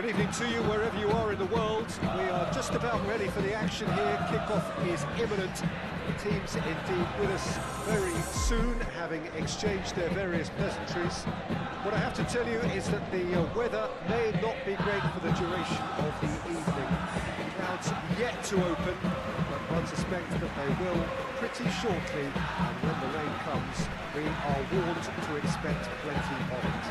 Good evening to you, wherever you are in the world. We are just about ready for the action here. Kickoff is imminent. The teams indeed with us very soon, having exchanged their various pleasantries. What I have to tell you is that the weather may not be great for the duration of the evening. Crowds yet to open, but one suspects that they will pretty shortly. And when the rain comes, we are warned to expect plenty of it.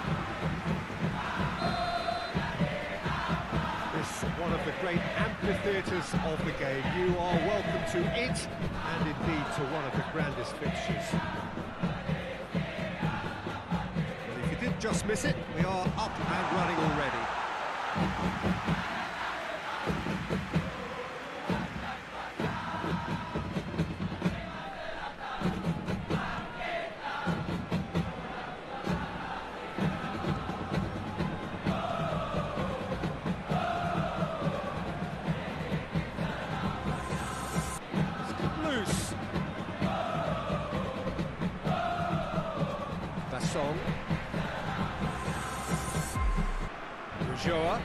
One of the great amphitheatres of the game. You are welcome to it, and indeed to one of the grandest fixtures. Well, if you did just miss it, we are up and running already. Basson. Ulloa.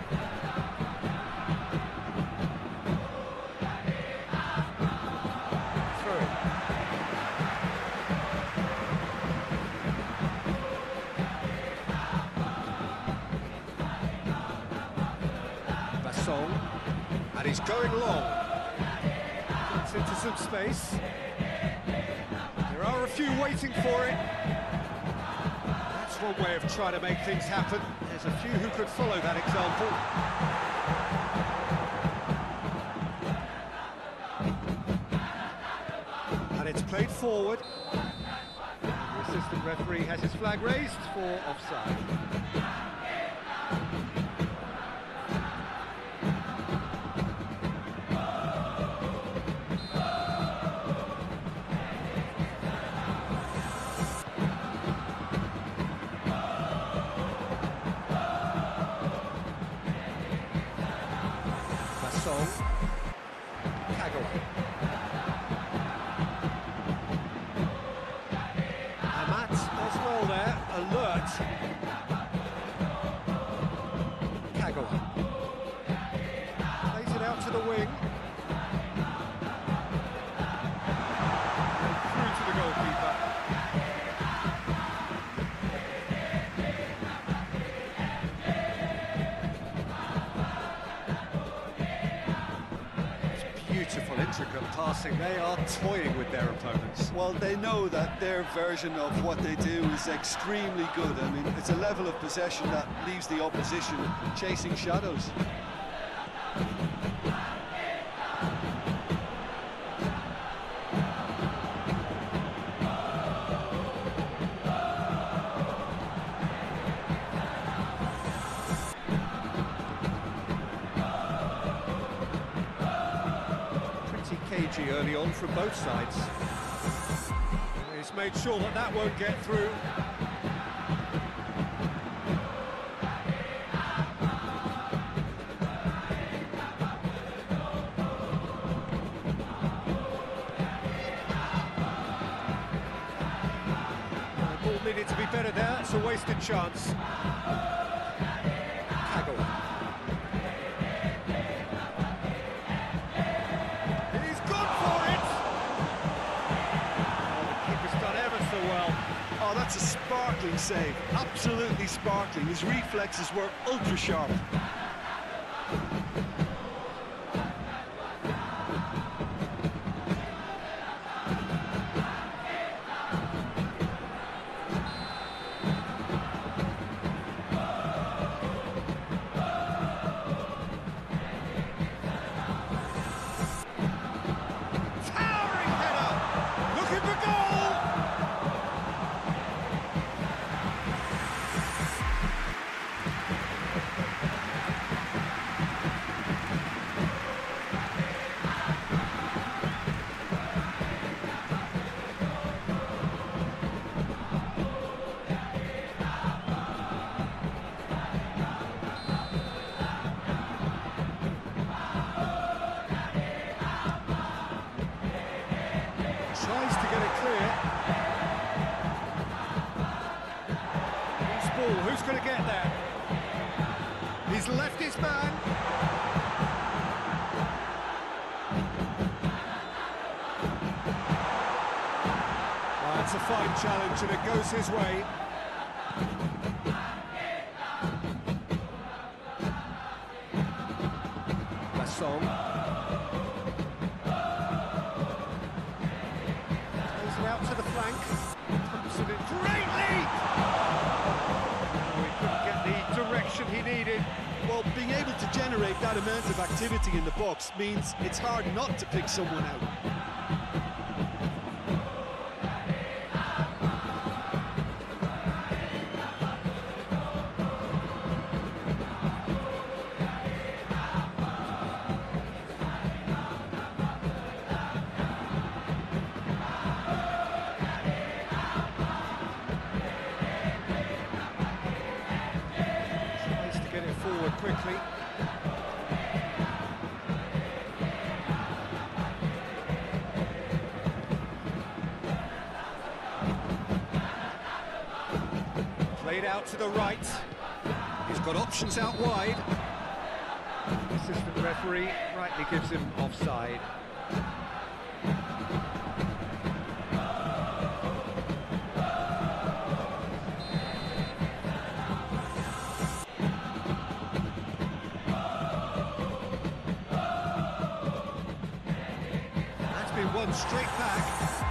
Through. Basson. And he's going long. Gets into some space. There are a few waiting for it. That's one way of trying to make things happen. There's a few who could follow that example. And it's played forward. The assistant referee has his flag raised for offside. Kagawa. Amat as well there, alert. Kagawa. Plays it out to the wing. And through to the goalkeeper. Beautiful, intricate passing. They are toying with their opponents. Well, they know that their version of what they do is extremely good. I mean, it's a level of possession that leaves the opposition chasing shadows. Cagey early on from both sides. He's made sure that that won't get through. The ball needed to be better there. It's a wasted chance. Kagawa. Oh, that's a sparkling save. Absolutely sparkling. His reflexes were ultra sharp. Towering header! Looking for goal! He's left his man. It's a fine challenge and it goes his way. Masson. Plays it out to the flank. Thompson in great lead! Oh, he couldn't get the direction he needed. Well, being able to generate that amount of activity in the box means it's hard not to pick someone out. Forward quickly. Played out to the right. He's got options out wide. Assistant referee rightly gives him offside. One straight back.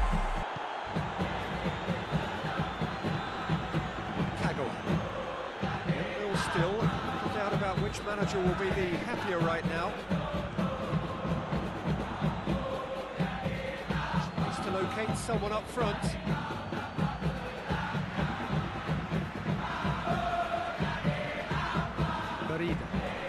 Kagawa. Nil still. No doubt about which manager will be the happier right now. Needs to locate someone up front. Merida.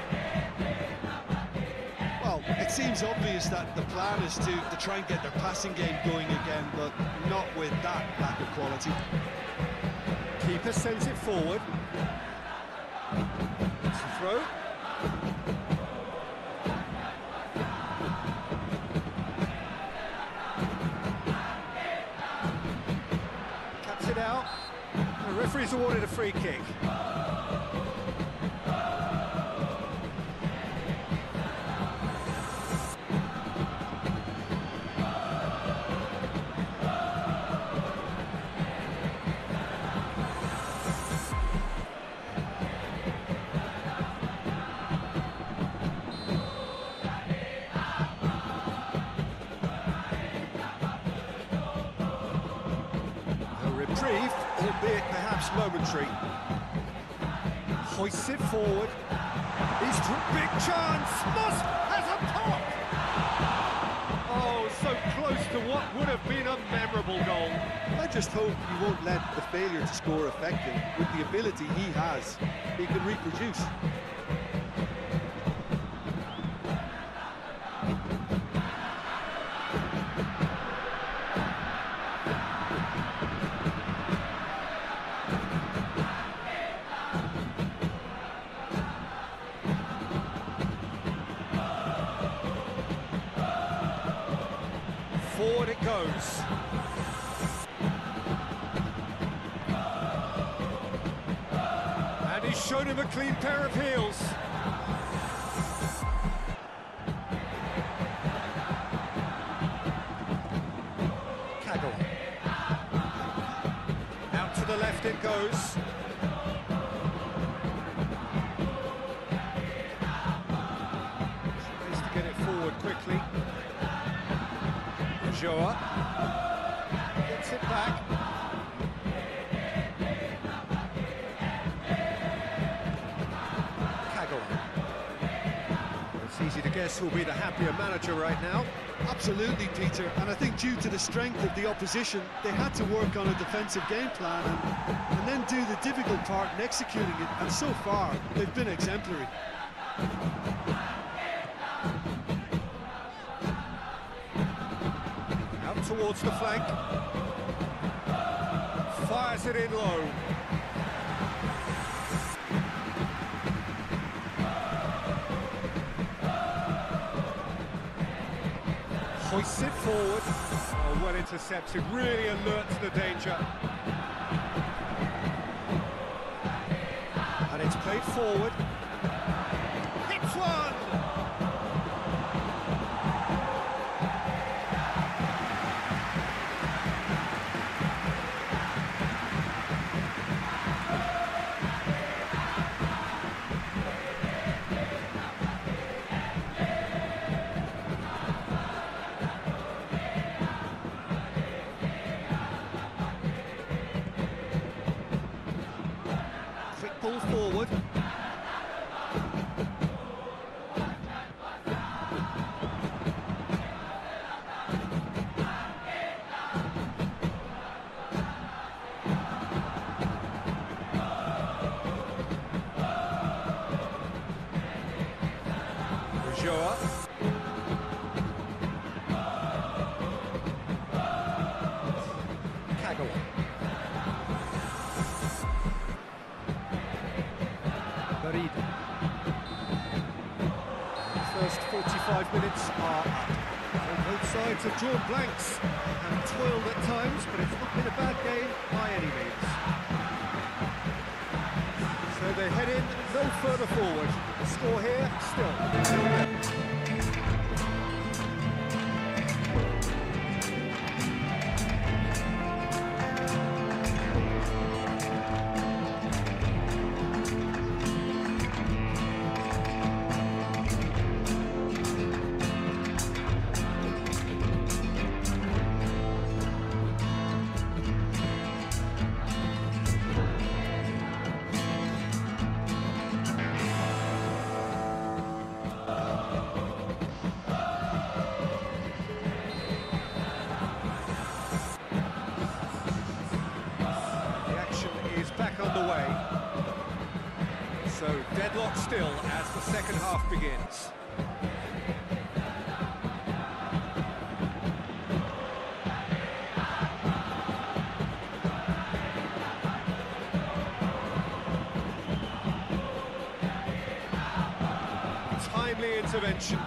It seems obvious that the plan is to try and get their passing game going again, but not with that lack of quality. Keeper sends it forward. It's a throw. Cuts it out. The referee's awarded a free kick. Reprieve, albeit perhaps momentary. Hoists it forward. He's big chance. Moss has a pop. Oh, so close to what would have been a memorable goal. I just hope he won't let the failure to score affect him. With the ability he has, he can reproduce. Forward it goes. And he's shown him a clean pair of heels. Kagawa. Out to the left it goes. Tries to get it forward quickly. Joa gets it back. Kagawa. It's easy to guess who'll be the happier manager right now. Absolutely, Peter, and I think due to the strength of the opposition, they had to work on a defensive game plan and then do the difficult part in executing it, and so far, they've been exemplary. Towards the flank, fires it in low. Hoists it forward. Oh, well intercepted, really alert to the danger. And it's played forward. one! Quick ball forward. Ulloa. Kagawa. Garrido. First 45 minutes are up. And both sides have drawn blanks and toiled at times, but it's not been a bad game by any means. So they head in no further forward. The score here, still. Back underway. So deadlock still as the second half begins. Timely intervention.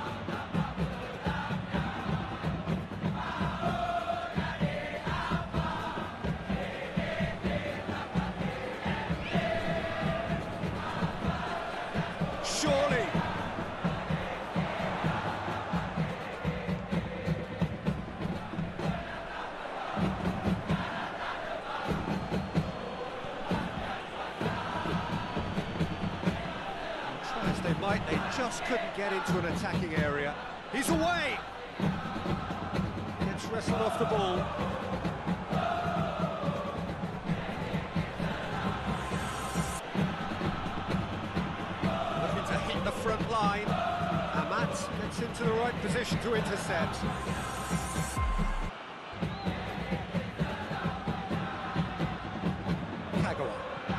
Surely. Try as they might, they just couldn't get into an attacking area. He's away! Gets wrestled off the ball. The front line. Amat gets into the right position to intercept. Kagawa.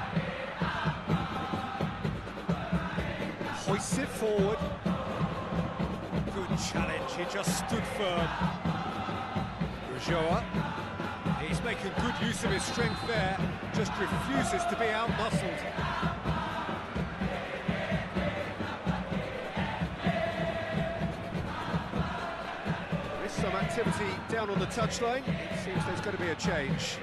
Hoists it forward. Good challenge, he just stood firm. Ulloa. He's making good use of his strength there, just refuses to be out-muscled. Some activity down on the touchline. It seems there's going to be a change.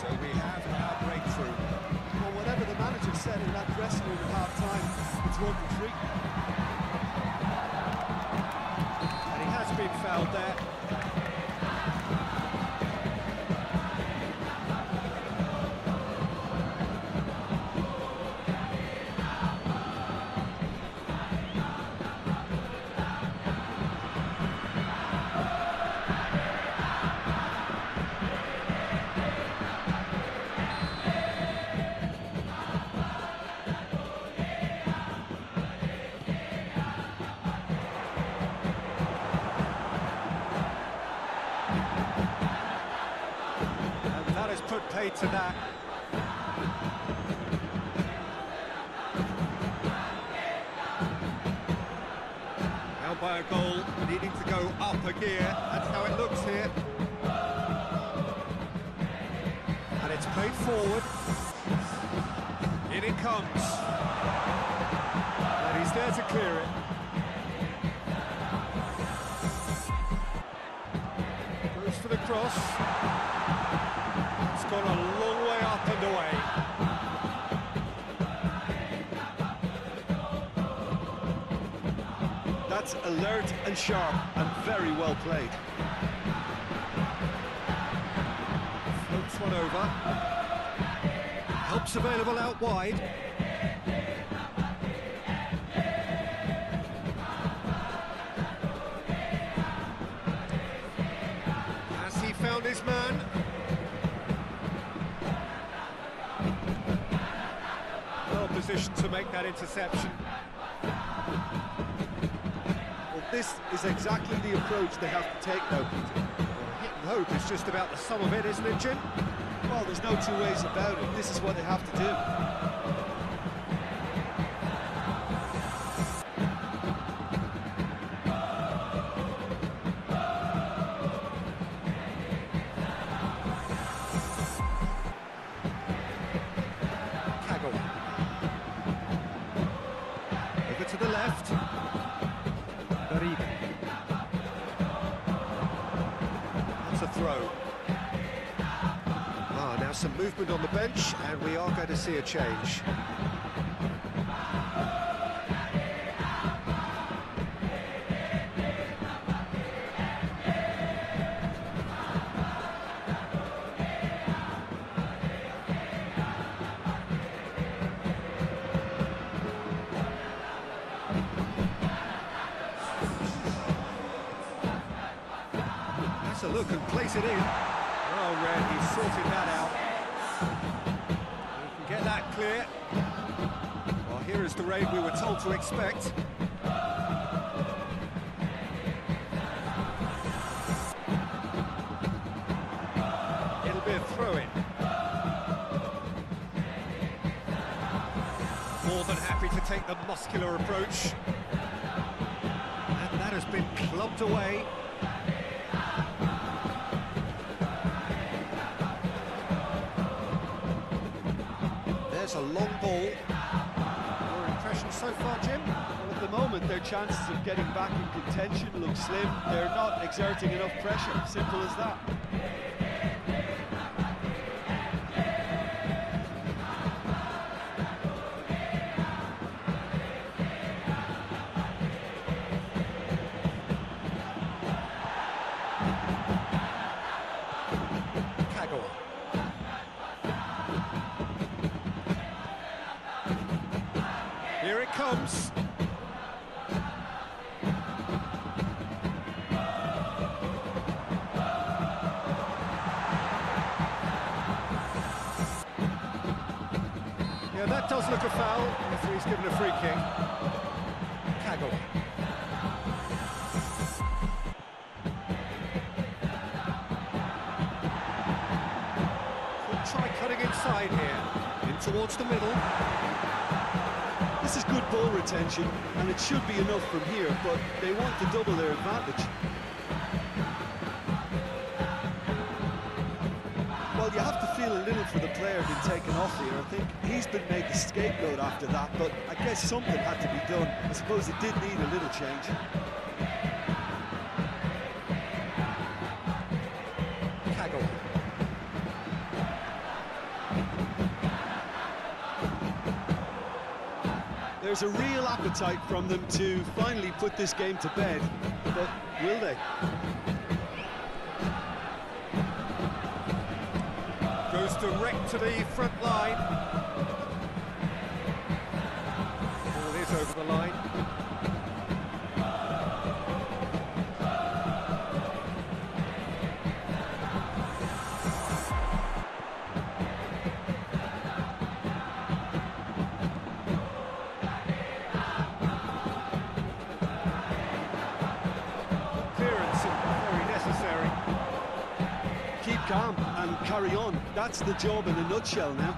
So we have our breakthrough. Well, whatever the manager said in that dressing room at half-time, it's working treat. And he has been fouled there. Put paid to that. Now by a goal, needing to go up a gear. That's how it looks here. And it's played forward. In it comes. And he's there to clear it. Goes for the cross. Gone a long way up and away. That's alert and sharp and very well played. Floats one over. Help's available out wide. Has he found his man? Position to make that interception. Well, this is exactly the approach they have to take now, Peter. Hit and hope is just about the sum of it, isn't it, Jim? Well, there's no two ways about it. This is what they have to do. To the left. Garriga. That's a throw. Now some movement on the bench, and we are going to see a change. A look and place it in. Oh, Red, he's sorted that out. He can get that clear. Well, here is the raid we were told to expect. It'll be a throw-in. More than happy to take the muscular approach. And that has been clubbed away. There's a long ball. Your impression so far, Jim? Well, at the moment, their chances of getting back in contention look slim. They're not exerting enough pressure. Simple as that. Here it comes. Yeah, that does look a foul. The referee's given a free kick. Kagawa. Could try cutting inside here. In towards the middle. This is good ball retention, and it should be enough from here, but they want to double their advantage. Well, you have to feel a little for the player being taken off here. I think he's been made the scapegoat after that, but I guess something had to be done. I suppose it did need a little change. Kagawa. There's a real appetite from them to finally put this game to bed, but will they? Goes direct to the front line. Ball is over the line. Keep calm and carry on. That's the job in a nutshell now.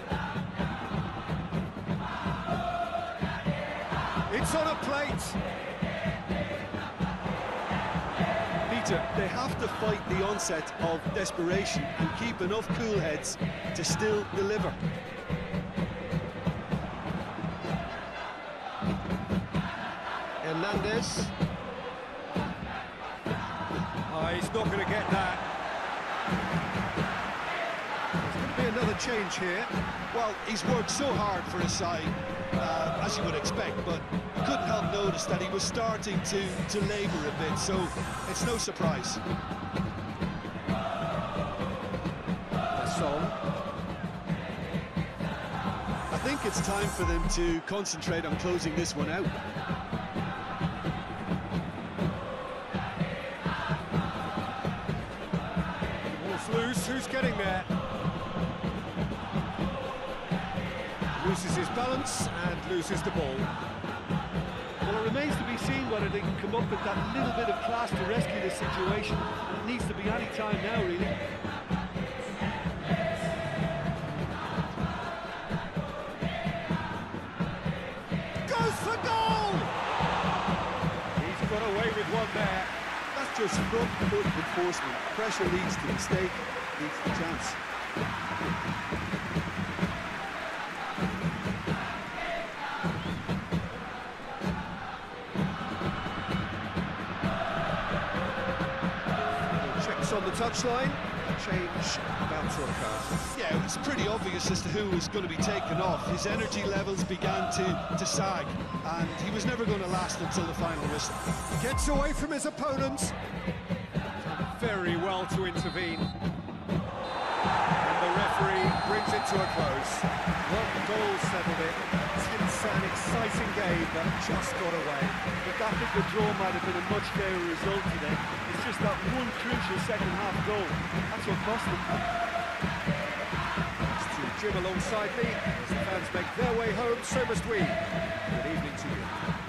It's on a plate. Peter, they have to fight the onset of desperation and keep enough cool heads to still deliver. Hernandez. Oh, he's not going to get that. There's going to be another change here. Well, he's worked so hard for his side, as you would expect, but couldn't help notice that he was starting to labour a bit, so it's no surprise. Son. I think it's time for them to concentrate on closing this one out. Loose, who's getting there? Loses his balance and loses the ball. Well, it remains to be seen whether they can come up with that little bit of class to rescue this situation. It needs to be any time now, really. Goes for goal! He's got away with one there. That's just front foot enforcement. Pressure leads to mistake, leads to chance. Checks on the touchline. Change about to occur. Yeah, it was pretty obvious as to who was going to be taken off. His energy levels began to sag, and he was never going to last until the final whistle. Gets away from his opponents. Done very well to intervene. And the referee brings it to a close. One goal settled it. Tense and exciting game, but just got away. But I think the draw might have been a much fairer result today. It's just that one crucial second-half goal. That's what cost them. Jim alongside me. As the fans make their way home, so must we. Good evening to you.